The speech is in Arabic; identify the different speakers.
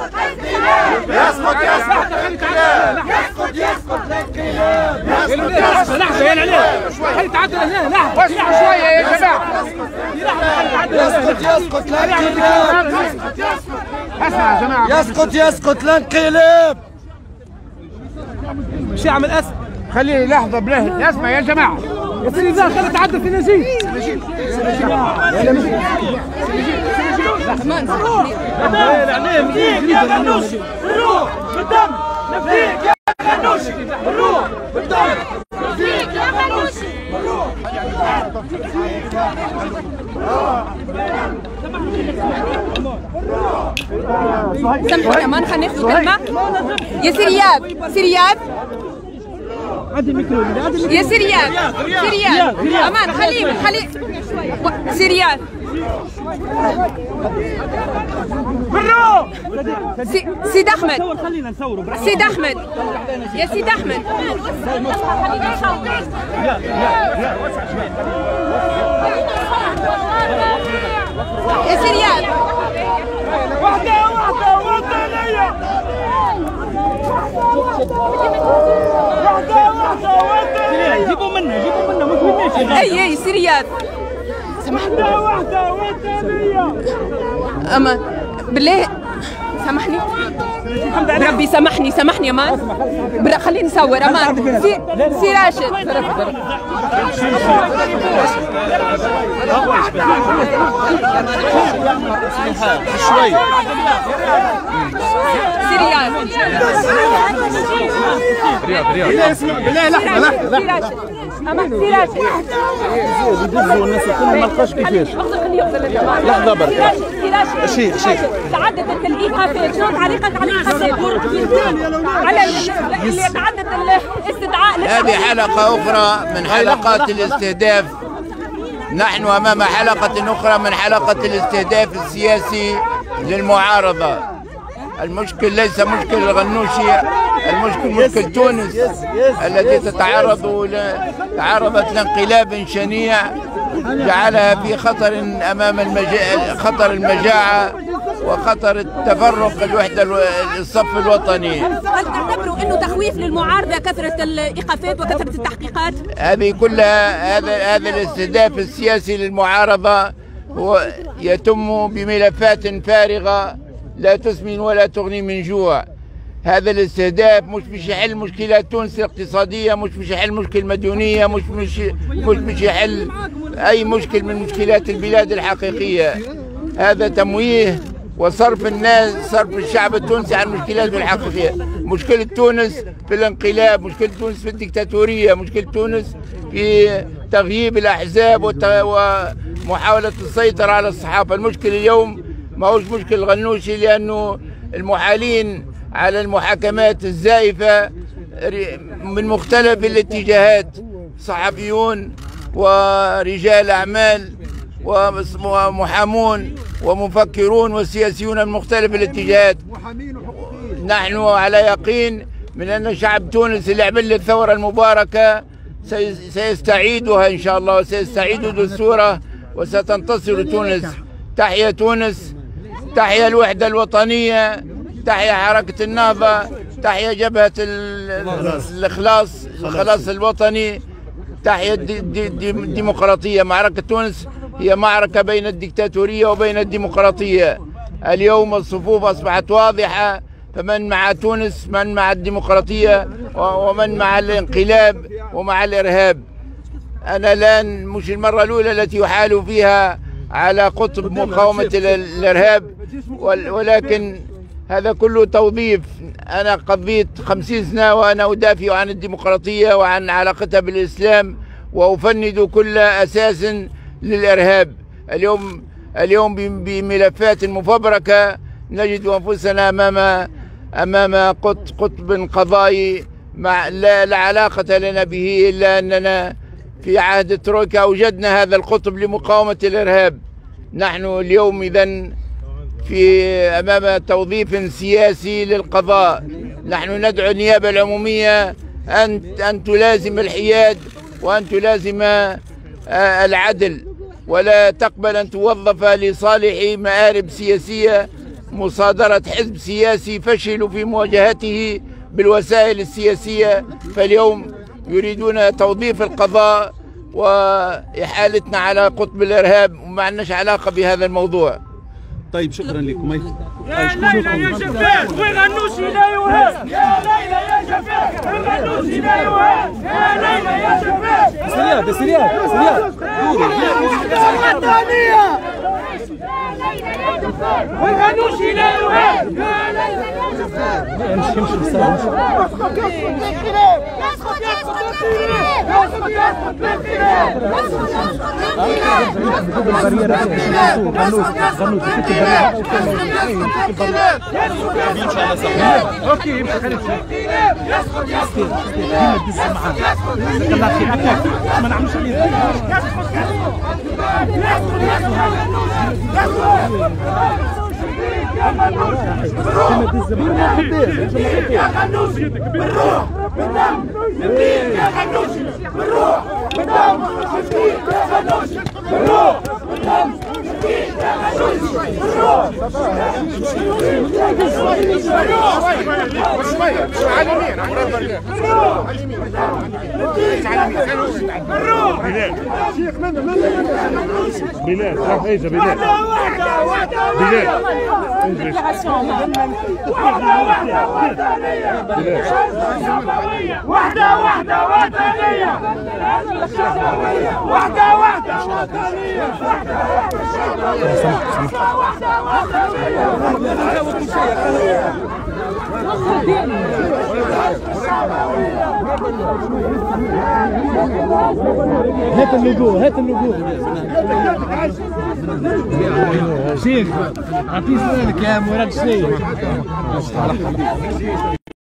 Speaker 1: يسقط الانقلاب. يسقط الانقلاب.
Speaker 2: لحظة يا عليه خلي تعدل هنا. لحظة شوية يا جماعة.
Speaker 1: يسقط الانقلاب.
Speaker 2: اسمع يا جماعة.
Speaker 1: يسقط الانقلاب.
Speaker 2: مش يعمل اسم. خليه لحظة بله. اسمع يا جماعة. يا سيدي ذا خلي تعدل في نجيب.
Speaker 3: نفديك يا غنوشي بالروح بالدم. نفديك يا غنوشي بالروح بالدم. نفديك يا غنوشي بالروح.
Speaker 4: سامحوني امان خلينا ناخذ كلمة. يا سرياب يا سرياب امان خليه سرياب
Speaker 3: بالروح.
Speaker 4: سيد احمد يا سيد احمد يا سرياب.
Speaker 3: وحدة وطنية. جيبوا منها مش بالماشي.
Speaker 4: اي سرياب.
Speaker 3: وحدة وطنية.
Speaker 4: اما بالله سامحني ربي سامحني امان. خليني نصور امان. سي راشد
Speaker 1: شوي.
Speaker 4: سريان
Speaker 1: رياض بالله لحظة.
Speaker 4: امان سي راشد
Speaker 1: يدزوا الناس الكل ما لقاش كيفاش. لحظة برك. شيء
Speaker 4: تعددت الايقافات. شنو تعليقك على الايقافات؟ على اللي تعدت الاستدعاء.
Speaker 5: هذه حلقة أخرى من حلقات الاستهداف. نحن أمام حلقة أخرى من حلقة الاستهداف السياسي للمعارضة. المشكل ليس مشكل الغنوشي، المشكل مشكل تونس التي تعرضت لانقلاب شنيع جعلها في خطر أمام خطر المجاعة وخطر التفرق الصف الوطني.
Speaker 4: هل تعتبروا انه تخويف للمعارضه كثره الايقافات وكثره التحقيقات؟
Speaker 5: هذه كلها هذا الاستهداف السياسي للمعارضه هو يتم بملفات فارغه لا تسمن ولا تغني من جوع. هذا الاستهداف مش يحل مشكلات تونس الاقتصاديه، مش يحل مشكله المديونيه، مش يحل اي مشكل من مشكلات البلاد الحقيقيه. هذا تمويه وصرف صرف الشعب التونسي عن مشكلاته الحقيقيه. مشكله تونس في الانقلاب، مشكله تونس في الدكتاتوريه، مشكله تونس في تغييب الاحزاب ومحاوله السيطره على الصحافه. المشكله اليوم ما هوش مشكل الغنوشي، لانه المحالين على المحاكمات الزائفه من مختلف الاتجاهات، صحفيون ورجال اعمال ومحامون ومفكرون وسياسيون من مختلف الاتجاهات. نحن على يقين من أن شعب تونس اللي عمل الثورة المباركة سيستعيدها إن شاء الله، وسيستعيد دستوره وستنتصر تونس. تحيا تونس، تحيا الوحدة الوطنية، تحيا حركة النهضة، تحيا جبهة الخلاص الوطني، تحيا الديمقراطية. معركة تونس هي معركة بين الدكتاتورية وبين الديمقراطية. اليوم الصفوف أصبحت واضحة، فمن مع تونس، من مع الديمقراطية، ومن مع الانقلاب ومع الإرهاب. أنا الآن مش المرة الأولى التي يحال فيها على قطب مقاومة الإرهاب، ولكن هذا كله توظيف. أنا قضيت 50 سنة وأنا أدافع عن الديمقراطية وعن علاقتها بالإسلام، وأفند كل أساس للإرهاب. اليوم بملفات مفبركة نجد أنفسنا أمام قطب قضائي لا علاقة لنا به، إلا أننا في عهد الترويكا أوجدنا هذا القطب لمقاومة الإرهاب. نحن اليوم إذن أمام توظيف سياسي للقضاء. نحن ندعو النيابة العمومية أن تلازم الحياد وأن تلازم العدل، ولا تقبل أن توظف لصالح مآرب سياسية مصادرة حزب سياسي فشلوا في مواجهته بالوسائل السياسية، فاليوم يريدون توظيف القضاء وإحالتنا على قطب الإرهاب، وما عندناش علاقة بهذا الموضوع.
Speaker 1: طيب شكرا لكم.
Speaker 3: يا ليلى يا جفاف وغنوشي لا يهاب، يا ليلى يا جفاف وغنوشي لا يهاب، يا ليلى يا جفاف.
Speaker 1: سريع سريع سريع.
Speaker 3: الوطنية وغنوشي لا يهاب، يا ليلى يا جفاف.
Speaker 1: امشي امشي
Speaker 2: اوكي يمشي خليك ما نعملش
Speaker 3: يا غنوشي بالروح بالدم نبيك يا غنوشي بالروح بالدم نبيك يا غنوشي بالروح بالدم نبيك يا غنوشي بالروح.
Speaker 2: شوية على اليمين على اليمين بلال راح اجا بلال بلال
Speaker 3: وحدة وحدة وطنية، وحدة وحدة وطنية،
Speaker 1: هات اللوجو هات اللوجو. شيخ اعطيه سؤالك يا مراد الشيخ.